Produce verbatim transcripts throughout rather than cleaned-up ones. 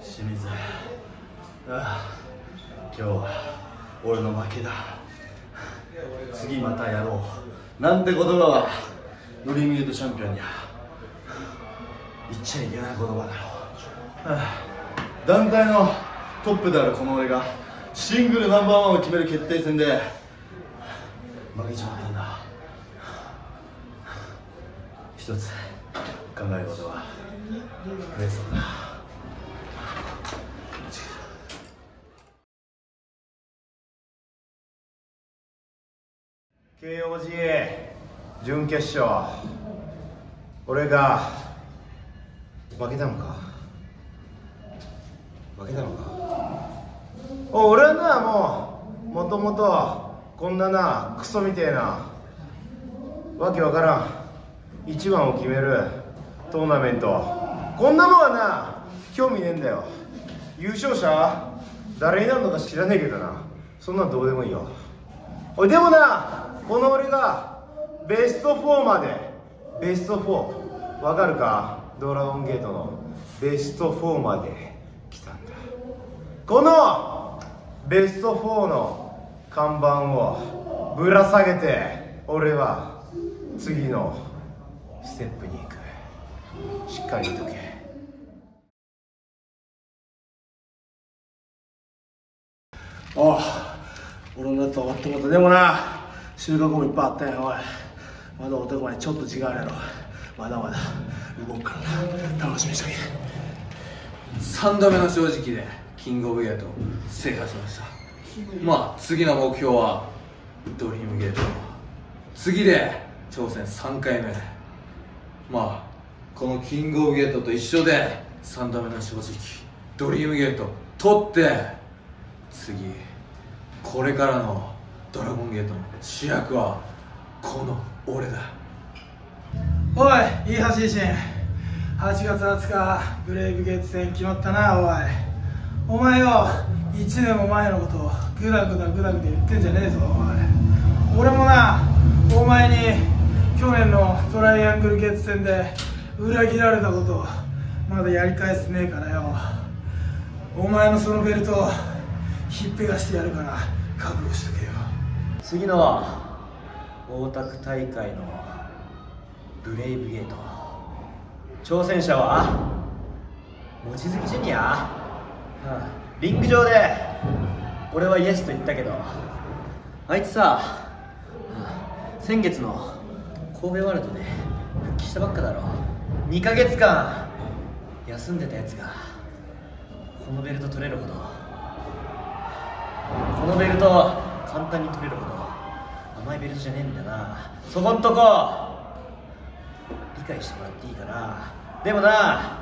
清水、ああ今日は俺の負けだ。次またやろうなんて言葉はドリームゲートチャンピオンには言っちゃいけない言葉だろう。はあ、団体のトップであるこの俺がシングルナンバーワンを決める決定戦で負けちまったんだ。一つ考えることは増えそうだ。ケーオージー 準決勝、俺が負けたのか負けたのかお俺はな、もうもともとこんななクソみてえなわけわからん一番を決めるトーナメント、こんなのはな興味ねえんだよ。優勝者誰になるのか知らねえけどな、そんなんどうでもいいよ。おいでもな、この俺がベストフォーまで、ベストフォーわかるか、ドラゴンゲートのベストフォーまで来たんだ。このベストフォーの看板をぶら下げて俺は次のステップに行く。しっかり言っとけ。おう、俺のやつ終わったことでもな、収穫もいっぱいあったんや。おい、まだ男までちょっと違うやろ。まだまだ動くから楽しみにしとけ。 さんどめの正直でキングオブゲート制覇しました。まあ次の目標はドリームゲート、次で挑戦さんかいめ。まあこのキングオブゲートと一緒でさんどめの正直ドリームゲート取って、次これからのドラゴンゲートの主役はこの俺だ。 おい、いい橋維新、はちがつはつかブレイブゲート戦決まったな。おい、お前よ、いちねんも前のことをグダグダグダグダ言ってんじゃねえぞ。おい、俺もな、お前に去年のトライアングルゲート戦で裏切られたことまだやり返せねえからよ。お前のそのベルトひっぺがしてやるから覚悟しとけよ。 次の大田区大会のブレイブゲート、挑戦者は望月ジュニア、うん、リング上で俺はイエスと言ったけど、あいつさ、うん、先月の神戸ワールドで復帰したばっかだろ。にかげつかん休んでたやつがこのベルト取れるほど、このベルト簡単に取れるほど甘いベルトじゃねえんだな。そこんとこ理解してもらっていいかな。でもな、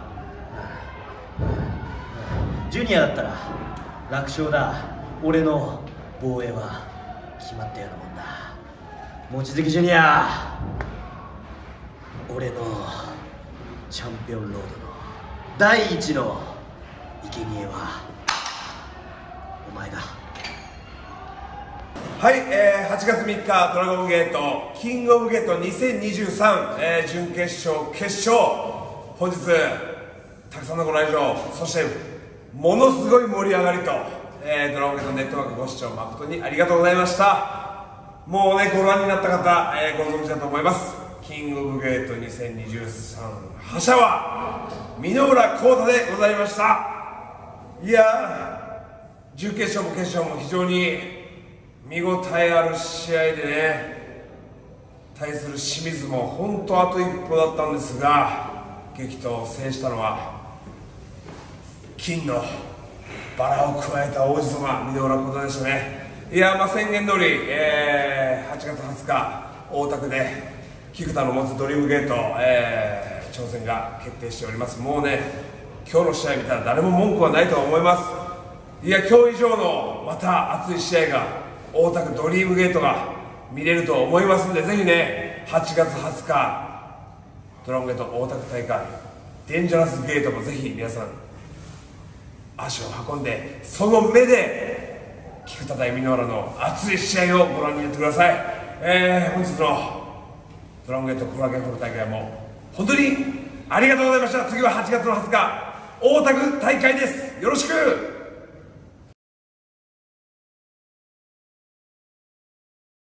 ジュニアだったら楽勝だ。俺の防衛は決まったようなもんだ。望月ジュニア、俺のチャンピオンロードの第一の生贄はお前だ。 はい、えー、はちがつみっかドラゴンゲートキングオブゲートにせんにじゅうさん、えー、準決勝決勝、本日たくさんのご来場、そしてものすごい盛り上がりと、えー、ドラゴンゲートネットワークご視聴誠にありがとうございました。もうね、ご覧になった方、えー、ご存知だと思います。キングオブゲートにせんにじゅうさん覇者は箕浦幸太でございました。いやー、準決勝も決勝も非常に見応えある試合でね、対する清水も本当あと一歩だったんですが、激闘を制したのは金のバラを加えた王子様箕浦幸太でしたね。いや、まあ宣言通り、えー、はちがつはつか大田区で菊田の持つドリームゲート、えー、挑戦が決定しております。もうね、今日の試合見たら誰も文句はないと思います。いや、今日以上のまた熱い試合が大田区ドリームゲートが見れると思いますので、ぜひね、はちがつはつかドラゴンゲート大田区大会デンジャラスゲートもぜひ皆さん足を運んで、その目で菊田対箕浦の熱い試合をご覧になってください。えー、本日のドラゴンゲートコラーゲンホール大会も本当にありがとうございました。次ははちがつのはつか大田区大会です。よろしく。